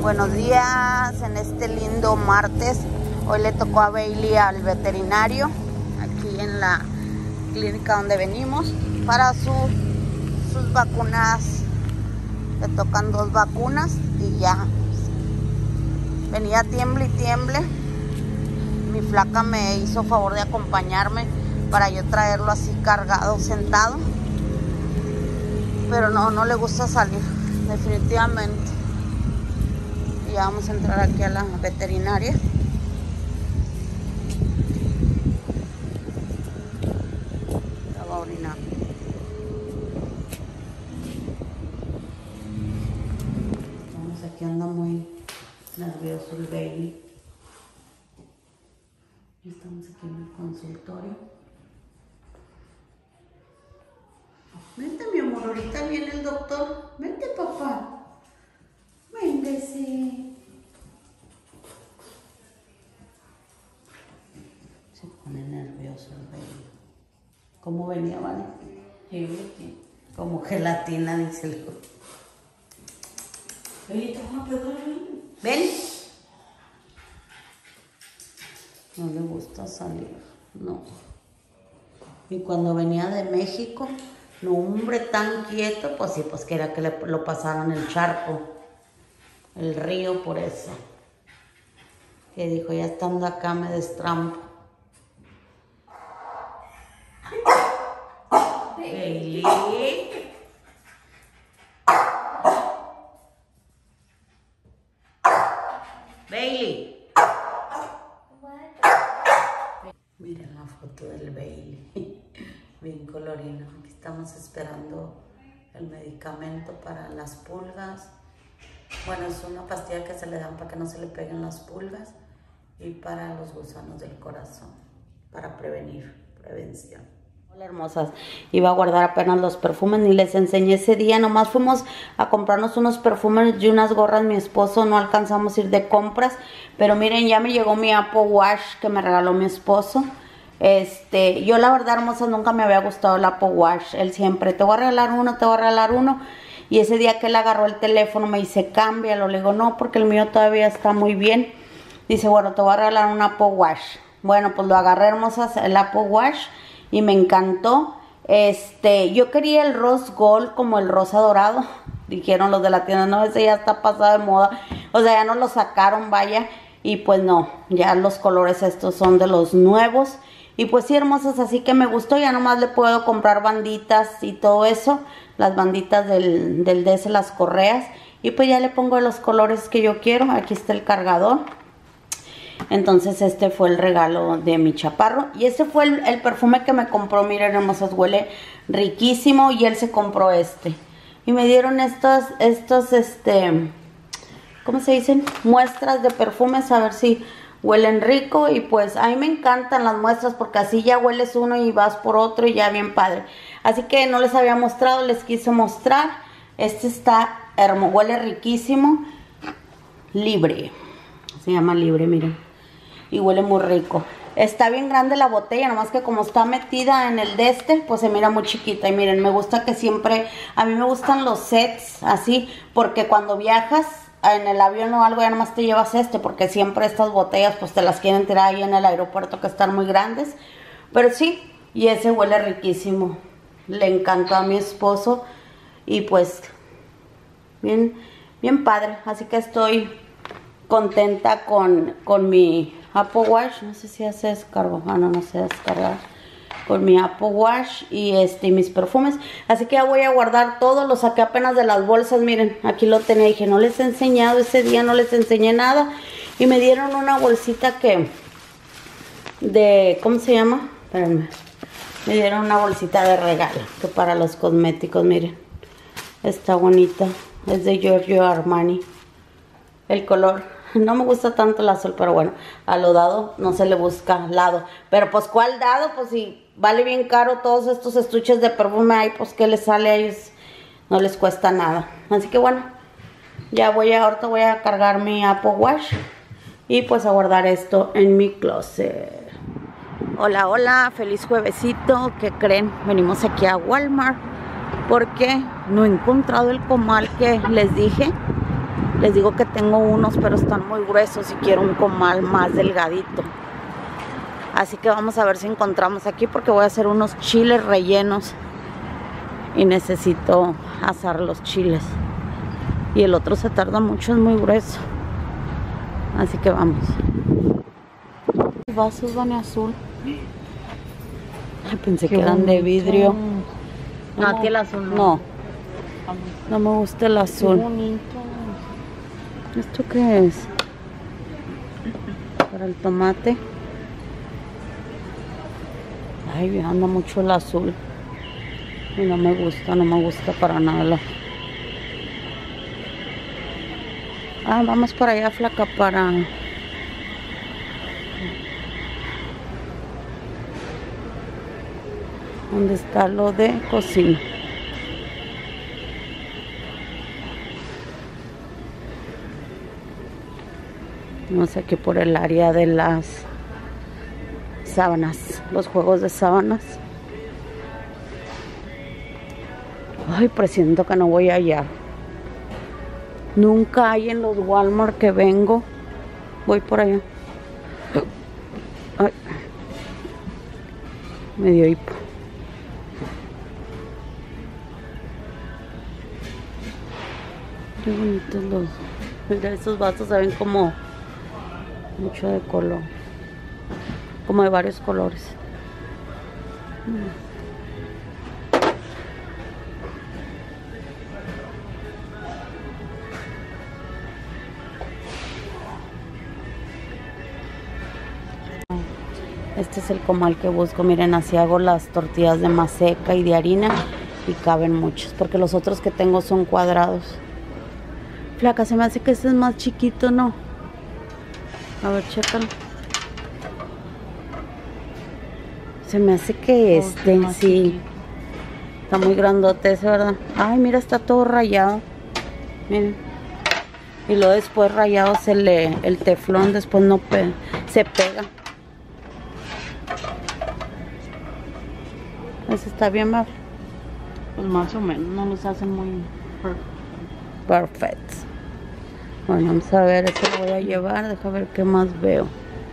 Buenos días en este lindo martes. Hoy le tocó a Bailey al veterinario aquí en la clínica donde venimos para sus vacunas. Le tocan 2 vacunas y ya venía tiemble y tiemble. Mi flaca me hizo favor de acompañarme para yo traerlo así cargado, sentado, pero no le gusta salir definitivamente. Y ya vamos a entrar aquí a la veterinaria. Ya va a orinar. Estamos aquí, anda muy nervioso el Bailey. Estamos aquí en el consultorio. Vente, mi amor, ahorita viene el doctor. Vente, papá. Véngase. Se pone nervioso el Bailey. ¿Cómo venía, vale? Como gelatina, dice el hijo. Bailey, te vas a pegar. Ven. No le gusta salir, no. Y cuando venía de México, no, hombre, tan quieto, pues sí, pues quería que lo pasaran el charco, el río, por eso. Que dijo, ya estando acá me destrampo. Bailey. Bailey. Miren la foto del Bailey, bien colorino. Aquí estamos esperando el medicamento para las pulgas. Bueno, es una pastilla que se le dan para que no se le peguen las pulgas y para los gusanos del corazón, para prevención. Hola, hermosas. Iba a guardar apenas los perfumes, ni les enseñé ese día. Nomás fuimos a comprarnos unos perfumes y unas gorras. Mi esposo, no alcanzamos a ir de compras. Pero miren, ya me llegó mi Apple Watch que me regaló mi esposo. Yo la verdad, hermosas, nunca me había gustado el Apple Watch. Él siempre, te voy a regalar uno, te voy a regalar uno. Y ese día que él agarró el teléfono me dice, cámbialo. Le digo, no, porque el mío todavía está muy bien. Dice, bueno, te voy a regalar un Apple Watch. Bueno, pues lo agarré, hermosas, el Apple Watch. Y me encantó. Yo quería el rose gold como el rosa dorado. Dijeron los de la tienda, no, ese ya está pasado de moda. O sea, ya no lo sacaron, vaya. Y pues no, ya los colores estos son de los nuevos. Y pues sí, hermosas, así que me gustó. Ya nomás le puedo comprar banditas y todo eso. Las banditas del DS, las correas. Y pues ya le pongo los colores que yo quiero. Aquí está el cargador. Entonces este fue el regalo de mi chaparro. Y este fue el perfume que me compró. Miren, hermosas, huele riquísimo. Y él se compró este. Y me dieron estos ¿cómo se dicen? Muestras de perfumes, a ver si huelen rico. Y pues a mí me encantan las muestras porque así ya hueles uno y vas por otro y ya bien padre. Así que no les había mostrado, les quise mostrar. Este está hermoso, huele riquísimo. Libre, se llama Libre, miren. Y huele muy rico. Está bien grande la botella, nomás que como está metida en el de pues se mira muy chiquita. Y miren, me gusta que siempre, a mí me gustan los sets así, porque cuando viajas en el avión o algo, ya nomás te llevas porque siempre estas botellas pues te las quieren tirar ahí en el aeropuerto, que están muy grandes. Pero sí, y ese huele riquísimo. Le encantó a mi esposo y pues bien padre. Así que estoy contenta con mi Apple Watch. No sé si ya se descargó. No se descarga. Con mi Apple Watch y mis perfumes. Así que ya voy a guardar todo. Lo saqué apenas de las bolsas. Miren, aquí lo tenía. Dije, no les he enseñado ese día, no les enseñé nada. Y me dieron una bolsita ¿cómo se llama? Espérenme. Me dieron una bolsita de regalo, que para los cosméticos, miren. Está bonita. Es de Giorgio Armani. El color, no me gusta tanto el azul, pero bueno, a lo dado no se le busca lado. Pero pues, ¿cuál dado? Pues si vale bien caro todos estos estuches de perfume ahí, pues ¿qué les sale a ellos? No les cuesta nada. Así que bueno, ya ahorita voy a cargar mi Apple Watch y pues a guardar esto en mi closet. Hola, hola, feliz juevesito. ¿Qué creen? Venimos aquí a Walmart porque no he encontrado el comal que les dije Les digo que tengo unos, pero están muy gruesos y quiero un comal más delgadito. Así que vamos a ver si encontramos aquí, porque voy a hacer unos chiles rellenos y necesito asar los chiles. Y el otro se tarda mucho, es muy grueso. Así que vamos. Vasos van azul. Ay, pensé que eran de vidrio. No, aquí el azul no. No me gusta el azul. Qué bonito. ¿Esto qué es? Para el tomate. Ay, anda mucho el azul. Y no me gusta para nada. Ah, vamos para allá, flaca, para... ¿Dónde está lo de cocina? No sé, aquí por el área de las sábanas, los juegos de sábanas. Ay, presiento que no voy a hallar. Nunca hay en los Walmart que vengo. Voy por allá. Ay, me dio hipo. Qué bonitos los... Mira, esos vasos se ven como mucho de color, como de varios colores. Este es el comal que busco. Miren, así hago las tortillas de maseca y de harina y caben muchos, porque los otros que tengo son cuadrados. Flaca, se me hace que este es más chiquito, ¿no? A ver, chécalo. Se me hace que este, sí. Está muy grandote ese, ¿verdad? Ay, mira, está todo rayado. Miren. Y luego después rayado el teflón después no se pega. Ese está bien, mal. Pues más o menos, no los hacen muy perfecto. Bueno, vamos a ver, esto lo voy a llevar, deja ver qué más veo.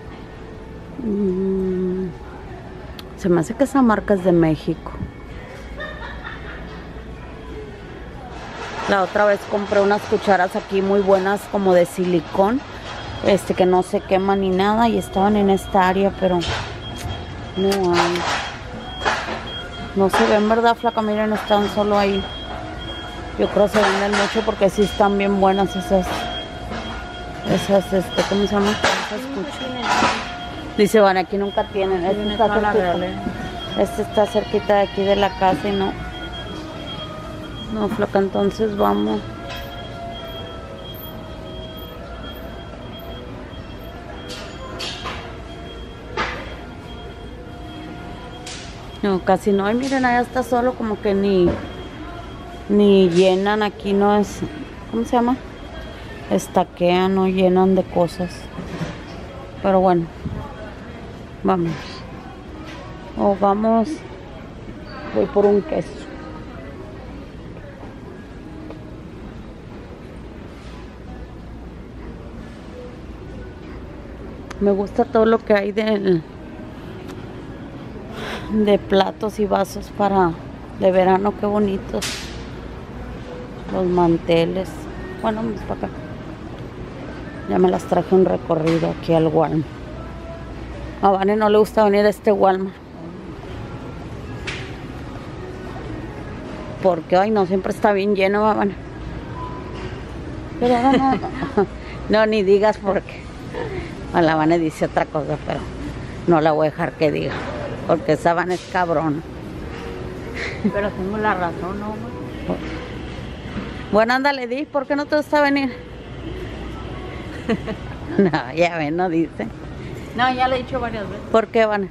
Se me hace que esa marca es de México. La otra vez compré unas cucharas aquí muy buenas, como de silicón, que no se queman ni nada, y estaban en esta área, pero no hay. No se ven, ¿verdad, flaca? Miren, están solo ahí. Yo creo que se venden mucho porque sí están bien buenas esas, ¿cómo se llama? Esas cucharas. Dice, van, aquí nunca tienen. Este está cerquita de aquí de la casa y no. No, flaca, entonces vamos. No, casi no. Y miren, allá está solo, como que ni llenan. Aquí no es, ¿cómo se llama? Estaquean, no llenan de cosas. Pero bueno, vamos. Vamos. Voy por un queso. Me gusta todo lo que hay de platos y vasos de verano, qué bonitos. Los manteles. Bueno, vamos para acá. Ya me las traje un recorrido aquí al Walmart. A Vane no le gusta venir a este Walmart, porque ay no, siempre está bien lleno, Vane. Pero no, ni digas porque a la Vane dice otra cosa, pero no la voy a dejar que diga, porque esa Vane es cabrón. Pero tengo la razón, ¿no? Bueno, ándale, di, ¿por qué no te gusta venir? No, ya ven, no dice. No, ya le he dicho varias veces. ¿Por qué, Vane?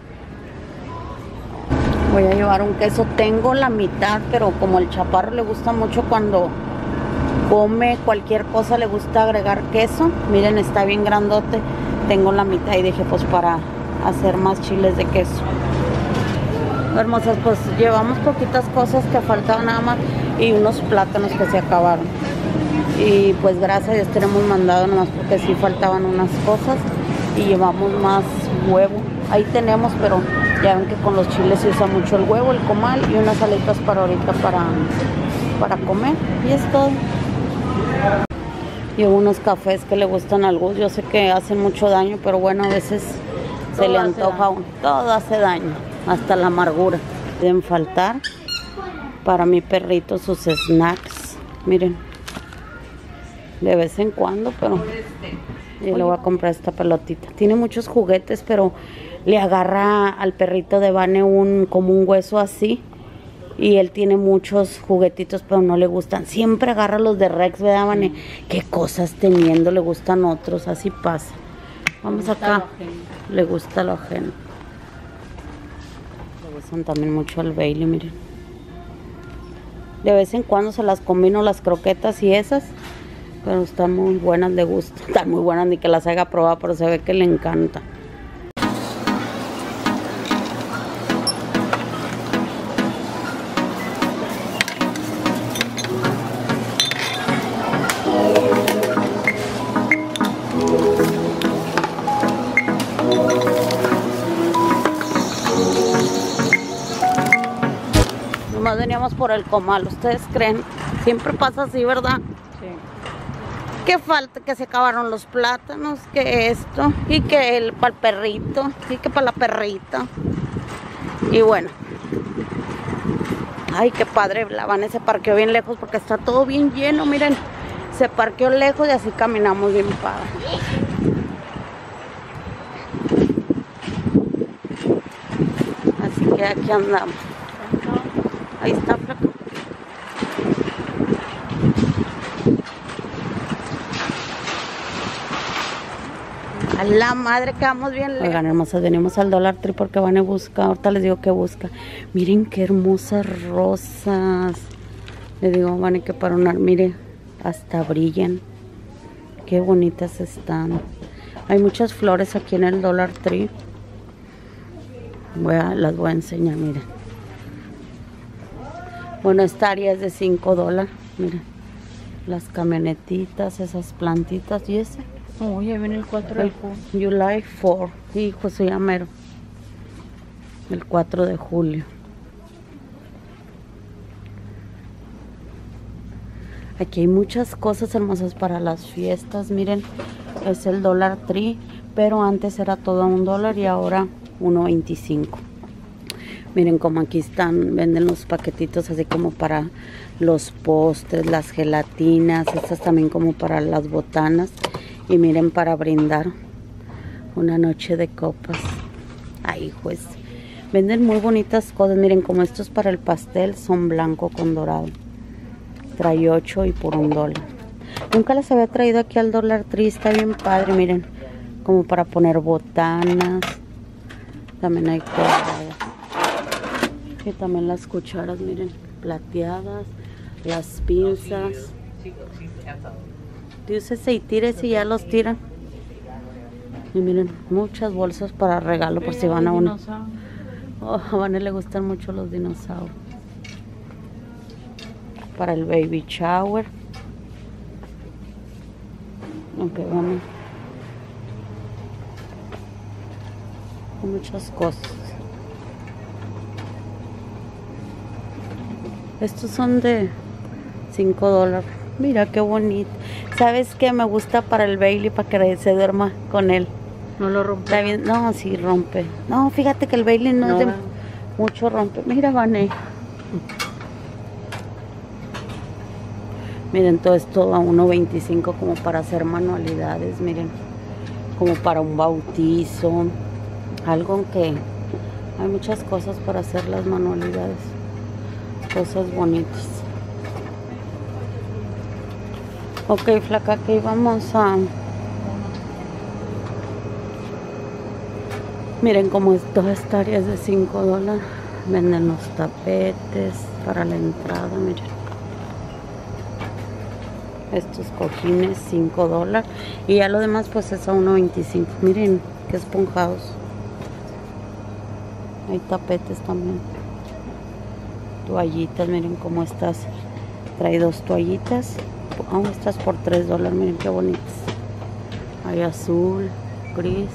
Voy a llevar un queso. Tengo la mitad, pero como el chaparro le gusta mucho cuando come cualquier cosa, le gusta agregar queso. Miren, está bien grandote. Tengo la mitad y dije, pues para hacer más chiles de queso. Hermosas, pues llevamos poquitas cosas que faltaban nada más y unos plátanos que se acabaron. Y pues gracias a Dios tenemos mandado, nomás porque sí faltaban unas cosas. Y llevamos más huevo. Ahí tenemos, pero ya ven que con los chiles se usa mucho el huevo, el comal y unas alitas para ahorita para comer. Y es todo. Y unos cafés que le gustan al Gus. Yo sé que hacen mucho daño, pero bueno, a veces se le antoja a uno. Todo hace daño, hasta la amargura. Deben faltar para mi perrito sus snacks. Miren, de vez en cuando, pero yo le voy a comprar esta pelotita. Tiene muchos juguetes, pero le agarra al perrito de Vane como un hueso así. Y él tiene muchos juguetitos, pero no le gustan. Siempre agarra los de Rex, ¿verdad, Vane? Qué cosas teniendo, le gustan otros, así pasa. Vamos acá. Le gusta lo ajeno. Le gustan también mucho al Bailey, miren. De vez en cuando se las combino las croquetas y esas. Pero están muy buenas, le gusta. Están muy buenas, ni que las haya probado, pero se ve que le encanta. Nomás veníamos por el comal, ¿ustedes creen? Siempre pasa así, ¿verdad? Sí. Que falta, que se acabaron los plátanos, que esto, y que para el perrito, y que para la perrita. Y bueno. Ay, qué padre, la Vane se parqueó bien lejos porque está todo bien lleno, miren. Se parqueó lejos y así caminamos bien padre. Así que aquí andamos. Ahí está, flaco. A la madre, quedamos bien lejos. Oigan, hermosas, venimos al Dollar Tree porque Vane busca. Ahorita les digo que busca. Miren qué hermosas rosas. Le digo a Vane que para mire, hasta brillan. Qué bonitas están. Hay muchas flores aquí en el Dollar Tree. Las voy a enseñar, miren. Bueno, esta área es de $5. Miren. Las camionetitas, esas plantitas y ese. Oh, ya viene el 4 de julio. July 4. Hijo, se llama el 4 de julio. Aquí hay muchas cosas hermosas para las fiestas. Miren, es el Dollar Tree, pero antes era todo a $1 y ahora $1.25. Miren como aquí venden los paquetitos así como para los postres, las gelatinas, estas también como para las botanas. Y miren, para brindar una noche de copas. Ay, pues, venden muy bonitas cosas. Miren, como estos para el pastel son blanco con dorado. Trae 8 y por $1. Nunca las había traído aquí al Dollar Tree. Está bien padre, miren. Como para poner botanas. También hay cuadradas. Y también las cucharas, miren, plateadas. Las pinzas. Dice y tírese y ya los tiran. Y miren, muchas bolsas para regalo por si van a uno. Oh, a Vane le gustan mucho los dinosaurios. Para el baby shower. Ok, vamos. Hay muchas cosas. Estos son de $5. Mira qué bonito. ¿Sabes qué? Me gusta para el Bailey, para que se duerma con él. No lo rompe. Está bien. No, sí rompe. No, fíjate que el Bailey no es de mucho rompe. Mira, Vane. Miren, todo esto a $1.25 como para hacer manualidades. Miren, como para un bautizo. Algo que hay muchas cosas para hacer las manualidades. Cosas bonitas. Ok, flaca, aquí vamos a... Miren cómo es, toda esta área es de $5. Venden los tapetes para la entrada, miren. Estos cojines, $5. Y ya lo demás pues es a $1.25. Miren, qué esponjados. Hay tapetes también. Toallitas, miren cómo estas. Trae 2 toallitas. estas por $3, miren qué bonitas. Hay azul, gris.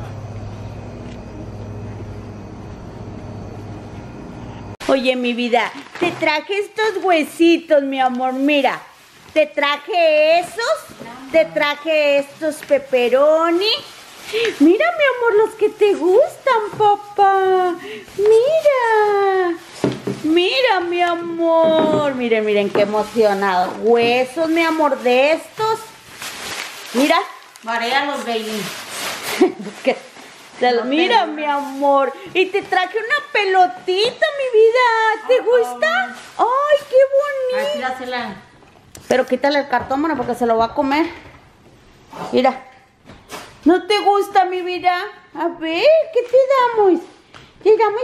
Oye, mi vida, te traje estos huesitos, mi amor, mira. Te traje esos, te traje estos pepperoni. Mira, mi amor, los que te gustan, papá. Mira. Mira, mi amor. Miren, miren, qué emocionado. Huesos, mi amor, de estos. Mira. Marea los Bailey. Mira, mi amor. Y te traje una pelotita, mi vida. ¿Te gusta? Ay, qué bonito. Así dásela. Pero quítale el cartón, bueno, porque se lo va a comer. Mira. ¿No te gusta, mi vida? A ver, ¿qué te damos? ¿Te damos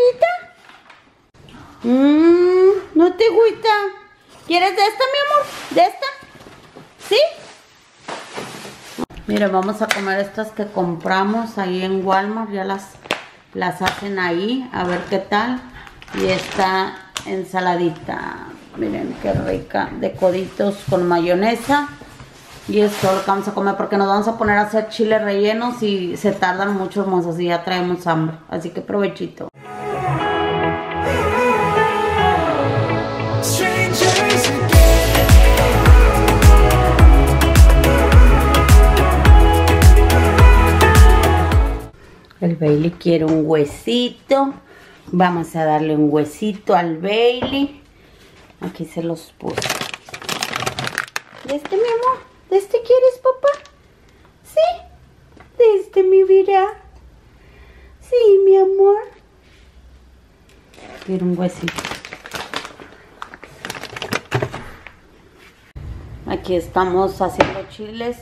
comidita? ¿No te gusta? ¿Quieres de esta, mi amor? ¿De esta? ¿Sí? Miren, vamos a comer estas que compramos ahí en Walmart. Ya las hacen ahí. A ver qué tal. Y esta ensaladita. Miren qué rica. De coditos con mayonesa. Y esto es lo que vamos a comer porque nos vamos a poner a hacer chiles rellenos y se tardan mucho, hermosos, y ya traemos hambre. Así que provechito. El Bailey quiere un huesito. Vamos a darle un huesito al Bailey. Aquí se los puse. ¿De este, mi amor? ¿De este quieres, papá? ¿Sí? ¿De este, mi vida? Sí, mi amor. Quiero un huesito. Aquí estamos haciendo chiles.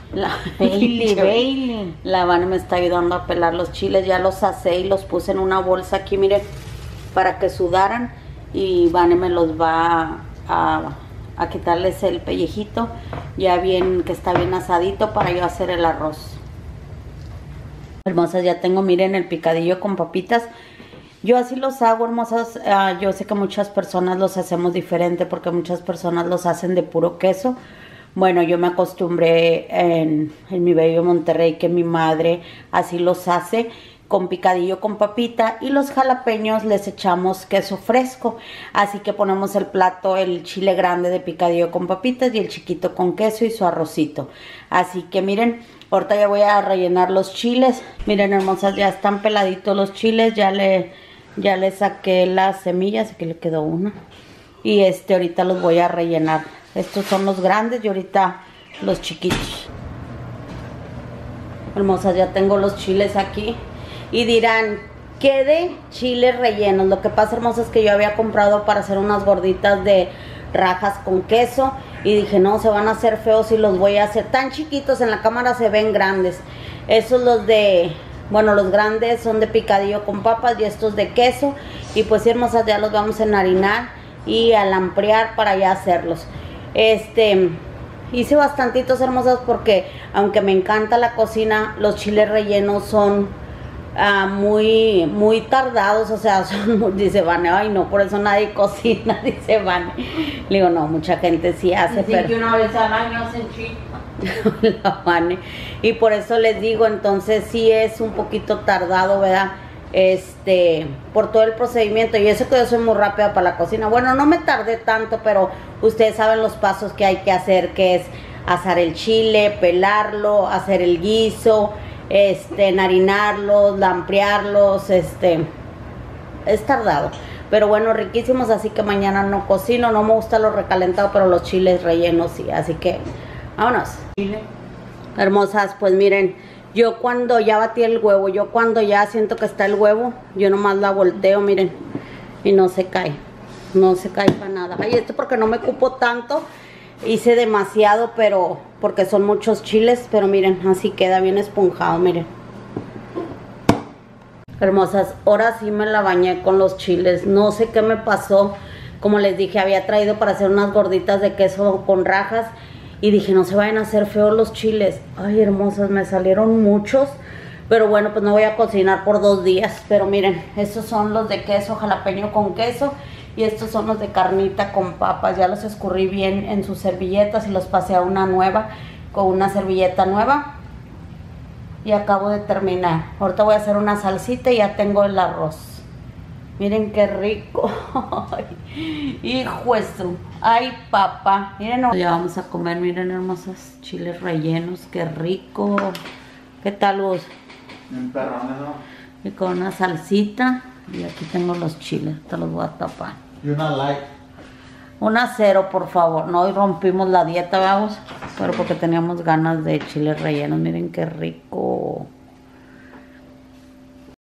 Bailey. La Vane me está ayudando a pelar los chiles. Ya los asé y los puse en una bolsa aquí, miren, para que sudaran. Y Vane me los va a quitarles el pellejito, ya bien, que está bien asadito, para yo hacer el arroz. Hermosas, ya tengo, miren, el picadillo con papitas. Yo así los hago, hermosas. Yo sé que muchas personas los hacemos diferente, porque muchas personas los hacen de puro queso. Bueno, yo me acostumbré en mi bello Monterrey, que mi madre así los hace, con picadillo con papita, y los jalapeños les echamos queso fresco. Así que ponemos el plato, el chile grande de picadillo con papitas y el chiquito con queso y su arrocito. Así que miren, ahorita ya voy a rellenar los chiles. Miren, hermosas, ya están peladitos los chiles. Ya le saqué las semillas, aquí le quedó una. Y ahorita los voy a rellenar. Estos son los grandes y ahorita los chiquitos. Hermosas, ya tengo los chiles aquí. Y dirán, ¿qué de chiles rellenos? Lo que pasa, hermosas, es que yo había comprado para hacer unas gorditas de rajas con queso. Y dije, no, se van a hacer feos y los voy a hacer tan chiquitos. En la cámara se ven grandes. Esos los de... Bueno, los grandes son de picadillo con papas y estos de queso. Y pues, hermosas, ya los vamos a enharinar y alamprear para ya hacerlos. Hice bastantitos, hermosas, porque aunque me encanta la cocina, los chiles rellenos son muy tardados. O sea, dice Vane, ay no, por eso nadie cocina, dice Vane. Le digo, no, mucha gente sí hace, pero que una vez al año hacen chiles. La Vane. Y por eso les digo, entonces sí es un poquito tardado, ¿verdad? Por todo el procedimiento. Y eso que yo soy muy rápida para la cocina. Bueno, no me tardé tanto, pero ustedes saben los pasos que hay que hacer, que es asar el chile, pelarlo, hacer el guiso, enharinarlos, lamprearlos, es tardado. Pero bueno, riquísimos, así que mañana no cocino. No me gusta lo recalentado, pero los chiles rellenos sí. Así que, vámonos. Hermosas, pues miren, yo cuando ya batí el huevo, yo cuando ya siento que está el huevo, yo nomás la volteo, miren, y no se cae. No se cae para nada. Ay, esto porque no me cupo tanto. Hice demasiado, pero porque son muchos chiles. Pero miren, así queda bien esponjado, miren. Hermosas, ahora sí me la bañé con los chiles. No sé qué me pasó. Como les dije, había traído para hacer unas gorditas de queso con rajas. Y dije, no se vayan a hacer feos los chiles. Ay, hermosas, me salieron muchos. Pero bueno, pues no voy a cocinar por 2 días. Pero miren, estos son los de queso, jalapeño con queso. Y estos son los de carnita con papas. Ya los escurrí bien en sus servilletas y los pasé a una nueva con una servilleta nueva. Y acabo de terminar. Ahorita voy a hacer una salsita y ya tengo el arroz. Miren qué rico. Hijo eso. Ay, papá. Miren, ya vamos a comer. Miren, hermosos chiles rellenos. Qué rico. ¿Qué tal vos? Un perrón, ¿no? Y con una salsita. Y aquí tengo los chiles. Te los voy a tapar. Y una light. Una 0, por favor. No, hoy rompimos la dieta, vamos. Pero porque teníamos ganas de chiles rellenos. Miren qué rico.